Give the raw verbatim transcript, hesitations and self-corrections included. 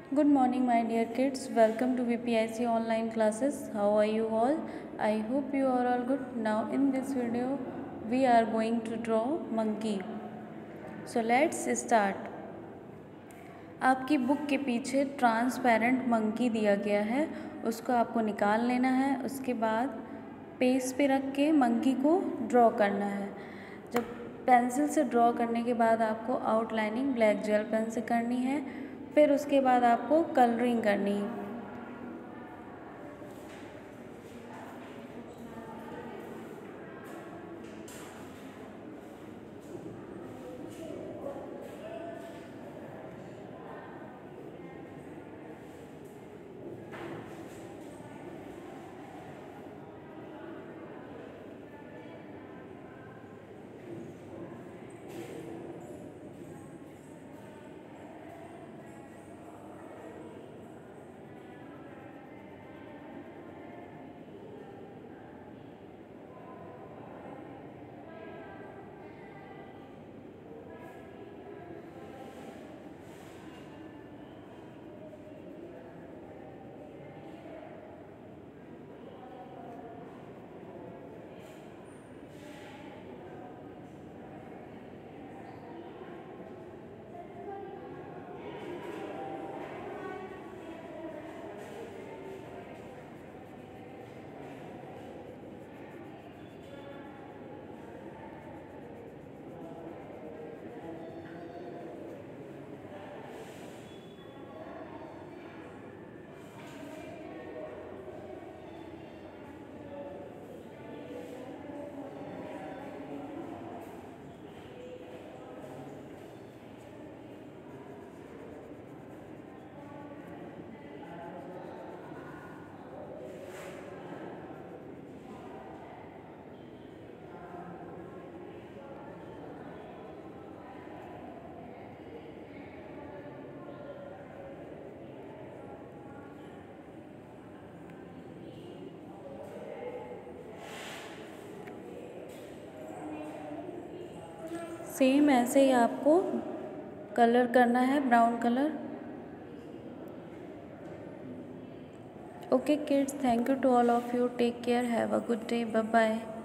Good morning, my dear kids. Welcome to V P I C online classes. How are you all? I hope you are all good. Now, in this video, we are going to draw monkey. So, let's start. आपकी book के पीछे transparent monkey दिया गया है, उसको आपको निकाल लेना है। उसके बाद पेज पे रख के मंकी को ड्रॉ करना है। जब पेंसिल से ड्रॉ करने के बाद आपको आउटलाइनिंग ब्लैक जेल पेन से करनी है, फिर उसके बाद आपको कलरिंग करनी है। सेम ऐसे ही आपको कलर करना है, brown colour. Okay kids, thank you to all of you. Take care, have a good day, bye bye.